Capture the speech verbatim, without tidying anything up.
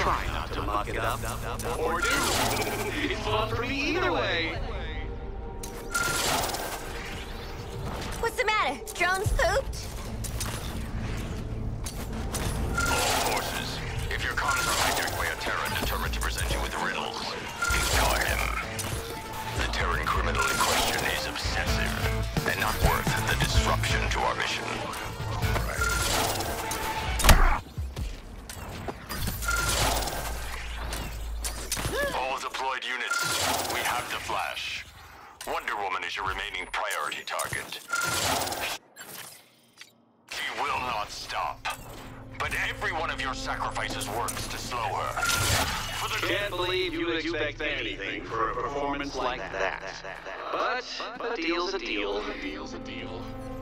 Try not to muck it up. Or do. It's fun for me either way. What's the matter? Drone's pooped? All forces, if your comms are hijacked by a Terran determined to present you with riddles, ignore him. The Terran criminal in question is obsessive, and not worth the disruption to our mission. All deployed units, we have the Flash. Wonder Woman is your remaining priority target. She will not stop. But every one of your sacrifices works to slow her. For the Can't believe you would expect anything for a performance like that. But, but a deal's a deal. A deal's a deal.